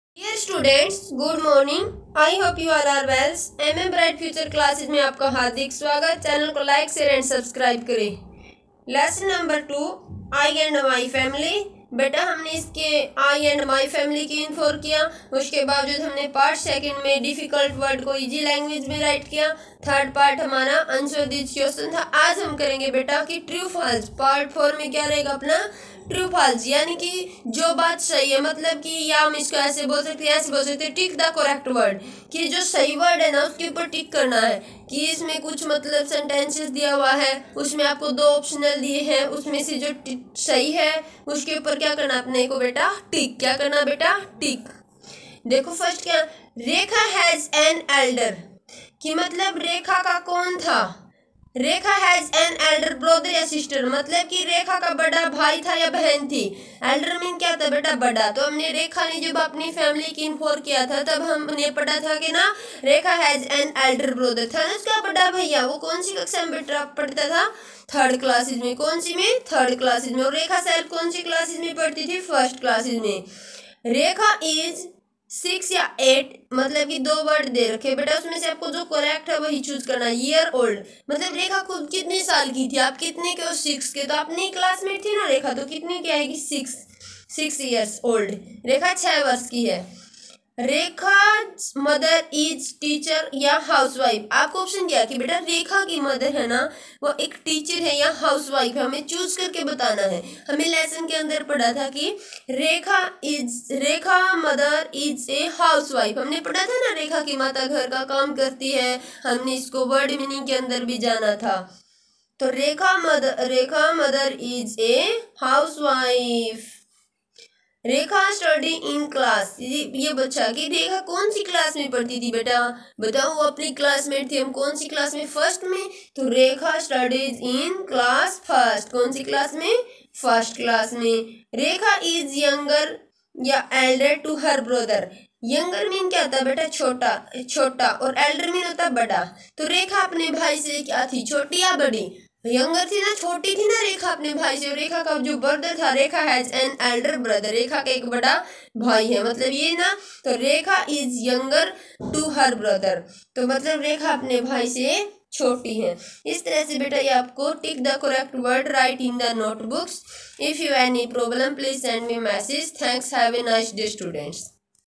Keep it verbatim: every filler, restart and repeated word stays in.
Dear students, good morning. I hope you all are well. M A bright future classes में आपका हार्दिक स्वागत। Channel को like share and subscribe करें। Lesson number two, I and my family. बेटा हमने इसके आई एंड माई फैमिली की इन्फोर किया। उसके बावजूद हमने पार्ट सेकंड में डिफिकल्ट वर्ड को इजी लैंग्वेज में राइट किया। थर्ड पार्ट हमारा आंसर दिस क्वेश्चन था। आज हम करेंगे बेटा कि ट्रू फॉल्स। पार्ट फोर में क्या रहेगा अपना ट्रू फॉल्स, यानी कि जो बात सही है, मतलब कि या हम इसको ऐसे बोल सकते हैं, ऐसे बोल सकते हैं, टिक द करेक्ट वर्ड, कि जो सही वर्ड है ना उसके ऊपर टिक करना है। कि इसमें कुछ मतलब सेंटेंसेस दिया हुआ है, उसमें आपको दो ऑप्शनल दिए हैं, उसमें से जो सही है उसके ऊपर क्या करना अपने को बेटा टिक। क्या करना बेटा टिक। देखो फर्स्ट क्या, रेखा हैज एन एल्डर, कि मतलब रेखा का कौन था। Rekha has an elder brother या सिस्टर, मतलब कि रेखा का बड़ा भाई था या बहन थी। एल्डर मीन क्या था बेटा बड़ा। तो हमने रेखा ने जब अपनी फैमिली की इन्फोर किया था तब हमने पढ़ा था कि ना Rekha has an elder brother था ना उसका बड़ा भैया। वो कौन सी कक्षा में बेटा पढ़ता था, थर्ड क्लासेज में। कौन सी में, थर्ड क्लासेज में। और रेखा सेल्फ कौन सी क्लासेज में पढ़ती थी, फर्स्ट क्लासेज में। रेखा इज सिक्स या एट, मतलब कि दो वर्ड दे रखे बेटा, उसमें से आपको जो करेक्ट है वही चूज करना। ईयर ओल्ड, मतलब रेखा खुद कितने साल की थी, आप कितने के हो, सिक्स के। तो अपनी क्लासमेट थी ना रेखा, तो कितने की आएगी, six six years old. Rekha छह वर्ष की है। रेखा मदर इज टीचर या हाउसवाइफ। आपको ऑप्शन दिया कि बेटा रेखा की मदर है ना वो एक टीचर है या हाउसवाइफ है, हमें चूज करके बताना है। हमें लेसन के अंदर पढ़ा था कि Rekha is Rekha mother is a housewife. हमने पढ़ा था ना रेखा की माता घर का काम करती है। हमने इसको वर्ड मीनिंग के अंदर भी जाना था। तो Rekha mother Rekha mother is a housewife. Rekha study in class, ये बच्चा कि रेखा कौन सी क्लास में पढ़ती थी बेटा, बताओ। वो अपनी क्लासमेट थी, हम कौन सी क्लास में, फर्स्ट में। तो Rekha studies in class first, कौन सी क्लास में, फर्स्ट क्लास में। रेखा इज यंगर या elder to her brother. Younger mean क्या होता है बेटा, छोटा छोटा, और एल्डर मीन होता है बड़ा। तो रेखा अपने भाई से क्या थी, छोटी या बड़ी, यंगर थी ना, छोटी थी ना रेखा अपने भाई से। और रेखा का जो ब्रदर था, Rekha has an elder brother, Rekha का एक बड़ा भाई है, मतलब ये ना। तो Rekha is younger to her brother, तो मतलब रेखा अपने भाई से छोटी है। इस तरह से बेटा ये आपको tick the correct word write in the notebooks. If you any problem please send me message. Thanks, have a nice day students.